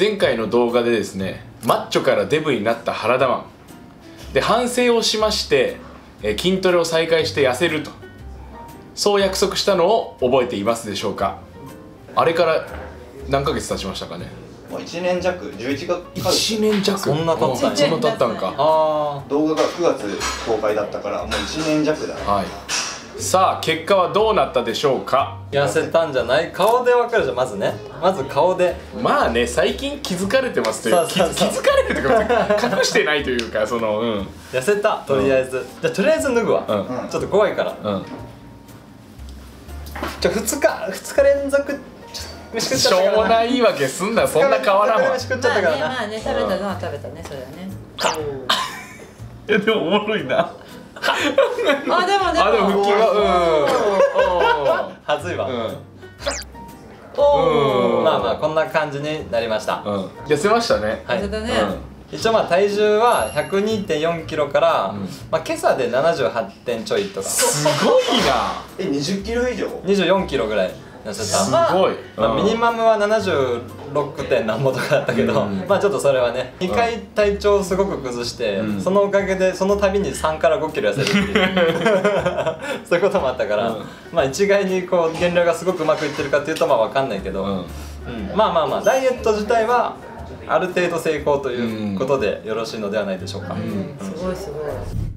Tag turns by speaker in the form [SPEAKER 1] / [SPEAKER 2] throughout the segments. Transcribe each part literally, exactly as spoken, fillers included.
[SPEAKER 1] 前回の動画でですね、マッチョからデブになった原田マンで反省をしまして、え筋トレを再開して痩せると、そう約束したのを覚えていますでしょうか。あれから何ヶ月経ちましたかね。
[SPEAKER 2] もういちねんじゃく、じゅういちがつ、
[SPEAKER 1] いちねん弱。
[SPEAKER 3] そんな経ったんや。
[SPEAKER 1] そんな経ったんか。
[SPEAKER 3] あ
[SPEAKER 2] 動画がくがつ公開だったからもういちねんじゃくだね。
[SPEAKER 1] はい。さあ結果はどうなったでしょうか。
[SPEAKER 3] 痩せたんじゃない？顔でわかるじゃん。まずね、まず顔で。
[SPEAKER 1] まあね、最近気づかれてますというか、気
[SPEAKER 3] そうそうそう
[SPEAKER 1] づかれるというか隠してないというか、そのうん
[SPEAKER 3] 痩せた、とりあえず。じゃあとりあえず脱ぐわ。
[SPEAKER 1] うん
[SPEAKER 3] ちょっと怖いから。
[SPEAKER 1] うん。
[SPEAKER 3] じゃあふつか、ふつか連続飯食っちゃ
[SPEAKER 1] しょうも
[SPEAKER 3] ったからな。
[SPEAKER 1] ない言い訳すんな、そんな変わらんわ。
[SPEAKER 3] 飯食っちゃったからな。
[SPEAKER 4] まあね、食べたのは食べたね、それはね。
[SPEAKER 1] いやでもおもろいな。
[SPEAKER 4] あ、でもでも。
[SPEAKER 1] あでも腹筋が
[SPEAKER 3] はずいわ。
[SPEAKER 1] うんうん
[SPEAKER 4] おお。
[SPEAKER 3] まあまあこんな感じになりました。
[SPEAKER 1] うん。痩せましたね。
[SPEAKER 3] はい
[SPEAKER 4] 痩せたね。
[SPEAKER 3] 一応まあ体重は ひゃくにてんよんキロから、
[SPEAKER 1] うん
[SPEAKER 3] まあ今朝でななじゅうはちてんちょいとか
[SPEAKER 1] すごいな。
[SPEAKER 2] え、にじゅっキロ以上？
[SPEAKER 3] にじゅうよんキロぐらい痩せ
[SPEAKER 1] す
[SPEAKER 3] た。
[SPEAKER 1] ごい。
[SPEAKER 3] まあ、ミニマムはななじゅうろくてんなんぼとかだったけど、
[SPEAKER 1] うん
[SPEAKER 3] まあちょっとそれはね、にかい体調をすごく崩して、
[SPEAKER 1] うん
[SPEAKER 3] そのおかげでその度にさんからごキロ痩せるっていうそういうこともあったから、
[SPEAKER 1] うん
[SPEAKER 3] まあ一概にこう減量がすごくうまくいってるかっていうとまあわかんないけど、
[SPEAKER 1] うん。
[SPEAKER 3] うんまあまあまあダイエット自体はある程度成功ということでよろしいのではないでしょうか。
[SPEAKER 1] ん
[SPEAKER 4] すごいすごい。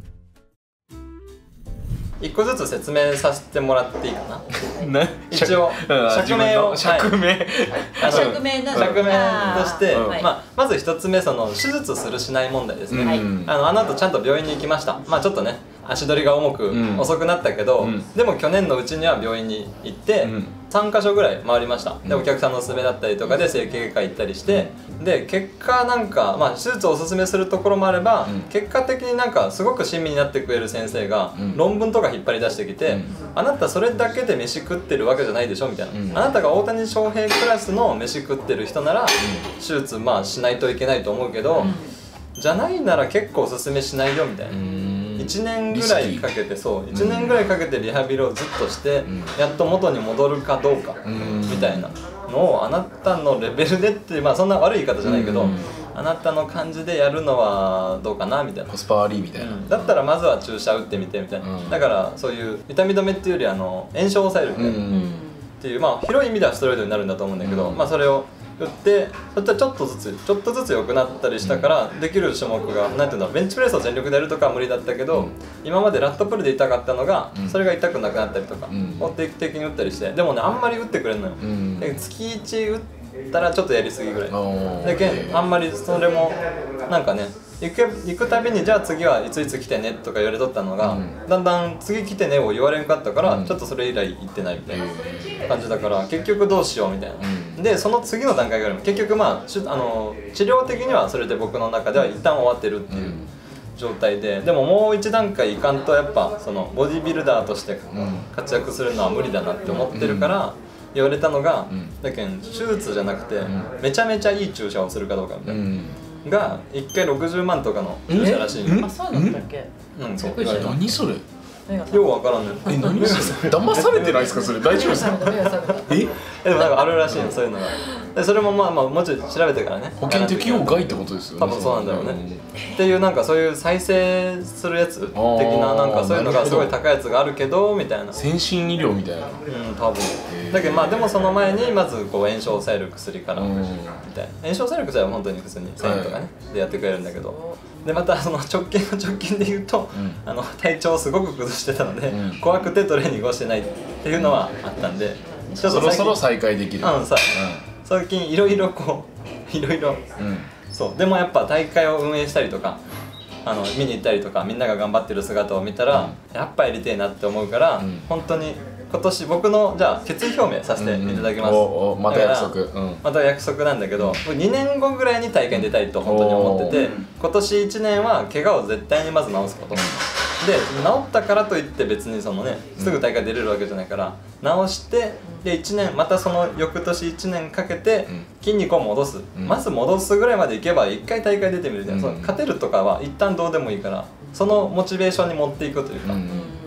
[SPEAKER 3] 一個ずつ説明させてもらっていいかな。
[SPEAKER 1] ね。
[SPEAKER 3] 一応
[SPEAKER 1] うん
[SPEAKER 3] 釈明を
[SPEAKER 1] 自分の釈明。
[SPEAKER 3] あの
[SPEAKER 4] 釈明なの。
[SPEAKER 3] 釈明として、
[SPEAKER 1] うん
[SPEAKER 3] まあ、まず一つ目、その手術するしない問題ですね、
[SPEAKER 1] うん
[SPEAKER 3] はい、あのあの後ちゃんと病院に行きました。まあちょっとね足取りが重く、
[SPEAKER 1] うん
[SPEAKER 3] 遅くなったけど、
[SPEAKER 1] うん
[SPEAKER 3] でも去年のうちには病院に行って、
[SPEAKER 1] うん
[SPEAKER 3] さんかしょぐらい回りました。で
[SPEAKER 1] うん
[SPEAKER 3] お客さんのおすすめだったりとかで整形外科行ったりして、で結果なんか、まあ、手術をおすすめするところもあれば、
[SPEAKER 1] うん
[SPEAKER 3] 結果的になんかすごく親身になってくれる先生が、
[SPEAKER 1] うん
[SPEAKER 3] 論文とか引っ張り出してきて、
[SPEAKER 1] うん
[SPEAKER 3] あなたそれだけで飯食ってるわけじゃないでしょみたいな、
[SPEAKER 1] うん
[SPEAKER 3] あなたが大谷翔平クラスの飯食ってる人なら、手術まあしないといけないと思うけど、じゃないなら結構おすすめしないよみたいな、いちねんぐらいかけて、そういちねんぐらいかけてリハビリをずっとして、
[SPEAKER 1] ん
[SPEAKER 3] やっと元に戻るかどうか、
[SPEAKER 1] ん
[SPEAKER 3] みたいなのをあなたのレベルでって、まあそんな悪い言い方じゃないけど、
[SPEAKER 1] うん
[SPEAKER 3] あなたの感じでやるのはどうかなみたいな
[SPEAKER 1] コ。スパ悪いみたいな。
[SPEAKER 3] だったらまずは注射打ってみてみたいな、
[SPEAKER 1] うん
[SPEAKER 3] だからそういう痛み止めっていうよりあの炎症を抑えるみたいな、
[SPEAKER 1] うん
[SPEAKER 3] っていう、まあ広い意味ではストレートになるんだと思うんだけど、
[SPEAKER 1] うん
[SPEAKER 3] まあそれを打ってそしたらちょっとずつちょっとずつ良くなったりしたから、できる種目がなんていうんだろう、ベンチプレスを全力でやるとかは無理だったけど、
[SPEAKER 1] うん
[SPEAKER 3] 今までラットプルで痛かったのが、
[SPEAKER 1] うん
[SPEAKER 3] それが痛くなくなったりとか、
[SPEAKER 1] うん
[SPEAKER 3] を定期的に打ったりして、でもねあんまり打ってくれんのよ、
[SPEAKER 1] うん
[SPEAKER 3] で月いち打ったらちょっとやりすぎぐらい、
[SPEAKER 1] おー
[SPEAKER 3] だけんあんまりそれもなんかね行く行くたびにじゃあ次はいついつ来てねとか言われとったのが、
[SPEAKER 1] うん
[SPEAKER 3] だんだん次来てねを言われんかったから、
[SPEAKER 1] うん
[SPEAKER 3] ちょっとそれ以来行ってないみたいな
[SPEAKER 1] へ
[SPEAKER 3] 感じだから、結局どうしようみたいな、
[SPEAKER 1] うん
[SPEAKER 3] でその次の段階がある。結局まあしゅあの治療的にはそれで僕の中では一旦終わってるっていう
[SPEAKER 1] うん
[SPEAKER 3] 状態で、でももう一段階いかんとやっぱそのボディビルダーとして
[SPEAKER 1] ん
[SPEAKER 3] 活躍するのは無理だなって思ってるから言われたのが、
[SPEAKER 1] うん
[SPEAKER 3] だけん手術じゃなくて、
[SPEAKER 1] ん
[SPEAKER 3] めちゃめちゃいい注射をするかどうかみたいな、
[SPEAKER 1] うん。
[SPEAKER 3] がいっかいろくじゅうまんとかの注射らしい
[SPEAKER 1] ん
[SPEAKER 3] よ。
[SPEAKER 4] あ、そうだったっけ。
[SPEAKER 3] うん、そう
[SPEAKER 4] びっくりした
[SPEAKER 1] 何それ。
[SPEAKER 4] 目が覚めた。
[SPEAKER 3] ようわからんねん。
[SPEAKER 1] え、何それ。騙されてないですかそれ。大丈夫ですか。
[SPEAKER 4] 目が覚めた。
[SPEAKER 1] え、
[SPEAKER 3] でもなんかあるらしいの、そういうのが。でそれもまあまあもうちょい調べてからね。
[SPEAKER 1] 保険適用外ってことですよね。
[SPEAKER 3] 多分そうなんだろうね。っていうなんかそういう再生するやつ的ななんかそういうのがすごい高いやつがあるけどみたいな。
[SPEAKER 1] 先進医療みたいな。
[SPEAKER 3] うん多分。だけどまあでもその前にまずこう炎症を抑える薬から
[SPEAKER 1] うん
[SPEAKER 3] みたいな。炎症を抑える薬は本当に普通にせんえんとかねでやってくれるんだけど。でまたその直近の直近で言うと、
[SPEAKER 1] うん
[SPEAKER 3] あの体調をすごく崩してたので、
[SPEAKER 1] うん
[SPEAKER 3] 怖くてトレーニングをしてないっていうのはあったんで、ちょっ
[SPEAKER 1] そろそろ
[SPEAKER 3] 最
[SPEAKER 1] 再開できる。
[SPEAKER 3] うんさ最近いろいろこういろいろ
[SPEAKER 1] うん。うん。
[SPEAKER 3] そうでもやっぱ大会を運営したりとかあの見に行ったりとかみんなが頑張ってる姿を見たら、やっぱやりてえなって思うから、
[SPEAKER 1] うん
[SPEAKER 3] 本当に今年僕のじゃあ決意表明させていただきます、
[SPEAKER 1] うんうんおおまた約束
[SPEAKER 3] だから
[SPEAKER 1] うん
[SPEAKER 3] また約束なんだけどにねんごぐらいに大会に出たいと本当に思ってて、
[SPEAKER 2] おー
[SPEAKER 3] 今年いちねんは怪我を絶対にまず治すこと、で治ったからといって別にそのねすぐ大会出れるわけじゃないから、治してでいちねんまたその翌年いちねんかけて
[SPEAKER 1] うん
[SPEAKER 3] 筋肉を戻す、
[SPEAKER 1] うん
[SPEAKER 3] まず戻すぐらいまでいけばいっかい大会出てみるじゃん、
[SPEAKER 1] うん
[SPEAKER 3] その勝てるとかは一旦どうでもいいからそのモチベーションに持っていくというか、
[SPEAKER 1] うん
[SPEAKER 3] っ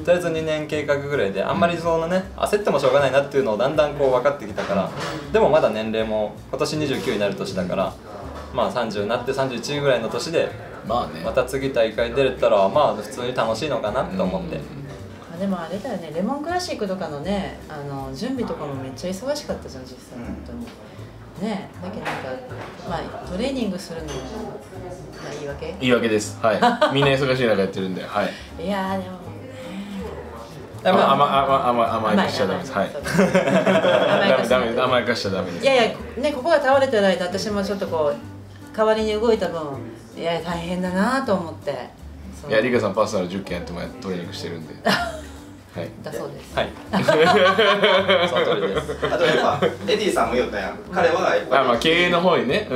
[SPEAKER 3] とりあえずにねん計画ぐらいであんまりそのね焦ってもしょうがないなっていうのをだんだんこう分かってきたから、でもまだ年齢も今年にじゅうきゅうになる年だから、まあさんじゅうになってさんじゅういちぐらいの年で
[SPEAKER 1] まあね
[SPEAKER 3] また次大会出れたらまあ普通に楽しいのかなと思って。
[SPEAKER 4] でもあれだよね、レモンクラシックとかのね、あの準備とかもめっちゃ忙しかったじゃん実際、本当にね。だけどなんかまあトレーニングするのもまあ言い訳
[SPEAKER 1] 言い訳です。はいみんな忙しい中やってるんで、はい。
[SPEAKER 4] いやーでも
[SPEAKER 1] あまあまあ甘甘甘やかしちゃダメです。はい。ダメダメ甘やかしちゃダメです。
[SPEAKER 4] いやいやね、ここが倒れてる間私もちょっとこう代わりに動いた分、いや大変だなと思って。
[SPEAKER 1] いやリカさんパーソナルじゅっけんやってもトレーニングしてるんで。はい。
[SPEAKER 4] だそうです。
[SPEAKER 3] はい。その通りです。
[SPEAKER 2] あとやっぱエディさんも言ったやん、彼はやっぱり
[SPEAKER 1] あまあ経営の方にね。うん。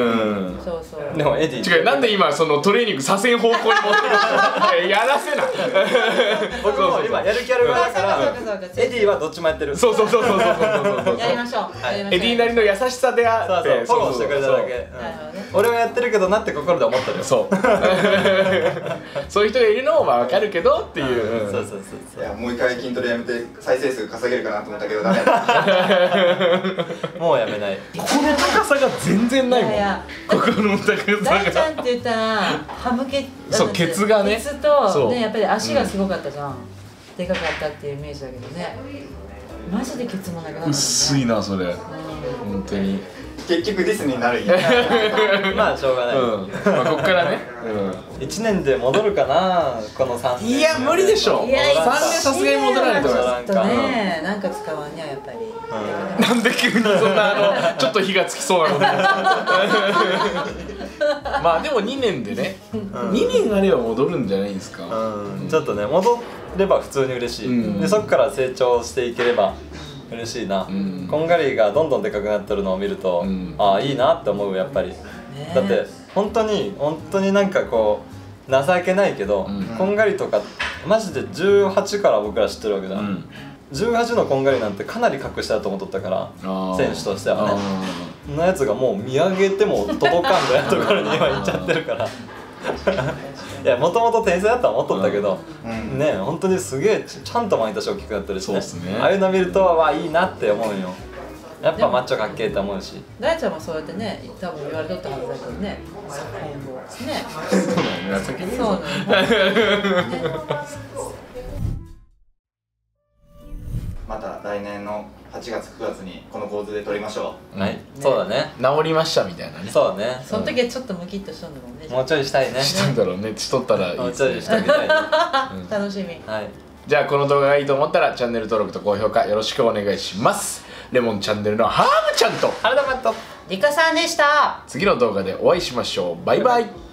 [SPEAKER 4] そうそう。
[SPEAKER 3] でもエディ
[SPEAKER 1] 違う、なんで今そのトレーニングさせん方向に持ってるの？やらせな。
[SPEAKER 3] 僕も今やる気ある側だから
[SPEAKER 4] そうかそうかそうか
[SPEAKER 3] エディはどっちもやってる。
[SPEAKER 1] そうそうそうそうそうそうそう。
[SPEAKER 4] やりましょう。やりましょう
[SPEAKER 1] エディなりの優しさであ
[SPEAKER 3] そう
[SPEAKER 1] って
[SPEAKER 3] そうフォローしてくれただけ。
[SPEAKER 4] なるほどね。
[SPEAKER 3] 俺はやってるけどなって心で思ってるよ。
[SPEAKER 1] そうそういう人がいるのもまあ分かるけどっていう。
[SPEAKER 3] そうそうそうそう。
[SPEAKER 2] いやもう一回筋トレやめて再生数稼げるかなと思ったけどダメだ
[SPEAKER 3] もうやめない。
[SPEAKER 1] この高さが全然ないもん。
[SPEAKER 4] いやいや
[SPEAKER 1] ここの高
[SPEAKER 4] 大ち
[SPEAKER 1] さが。
[SPEAKER 4] ゃんって言ったらハムケ
[SPEAKER 1] そうケツがね
[SPEAKER 4] ケツ
[SPEAKER 1] そう
[SPEAKER 4] とねやっぱり足がすごかったじゃん、でかかったっていうイメージだけどね、マジでケツもなくなったもんね。
[SPEAKER 1] 薄いなそれ。本当に。
[SPEAKER 2] 結局ディスになるんや
[SPEAKER 3] まあしょうがない。
[SPEAKER 1] うん。まあこっからね。
[SPEAKER 3] いちねんで戻るかなこのさんねん。
[SPEAKER 1] いや無理でしょ。
[SPEAKER 4] いやいや
[SPEAKER 1] さんねんさすがに戻らないと思います。
[SPEAKER 4] ちょっとね、なんか使わんにゃやっぱり。
[SPEAKER 1] なんで急にそんなあのちょっと火がつきそうなことまあでもにねんでね、にねんあれば戻るんじゃないですか。
[SPEAKER 3] うん、ちょっとね戻れば普通に嬉しい、
[SPEAKER 1] うん、
[SPEAKER 3] でそこから成長していければ嬉しいな、うん、こんがりがどんどんでかくなってるのを見ると、うん、ああいいなって思うやっぱり、ね、だって本当に本当になんかこう情けないけど、うん、こんがりとかマジでじゅうはちから僕ら知ってるわけじゃん、うん、じゅうはちのこんがりなんてかなり格下だと思っとったから選手としてはね、そのやつがもう見上げても届かんぐらいのところに今行っちゃってるからいやもともと天才だとは思っとったけど、うん、ね本当にすげえちゃんと毎年大きくなってるし ね, ねああいうの見るとわいいなって思うよ。やっぱマッチョかっけえって思うし、
[SPEAKER 4] 大ちゃんもそうやってね多分言われとったはずだけどね、今後ねそうなの
[SPEAKER 2] また来年のはちがつくがつにこの構図で撮りましょ
[SPEAKER 3] う。はい、そうだね。
[SPEAKER 1] 治りましたみたいなね。
[SPEAKER 3] そうね。
[SPEAKER 4] その時はちょっとムキッとしとんだもんね。
[SPEAKER 3] もうちょいしたいね。
[SPEAKER 1] したんだろうね。しとったらいいですね。
[SPEAKER 3] もうちょいしてみたい。
[SPEAKER 4] 楽しみ。
[SPEAKER 3] はい。
[SPEAKER 1] じゃあこの動画がいいと思ったらチャンネル登録と高評価よろしくお願いします。レモンチャンネルのハーブちゃんと
[SPEAKER 3] 原田マット
[SPEAKER 4] リカさんでした。
[SPEAKER 1] 次の動画でお会いしましょう。バイバイ。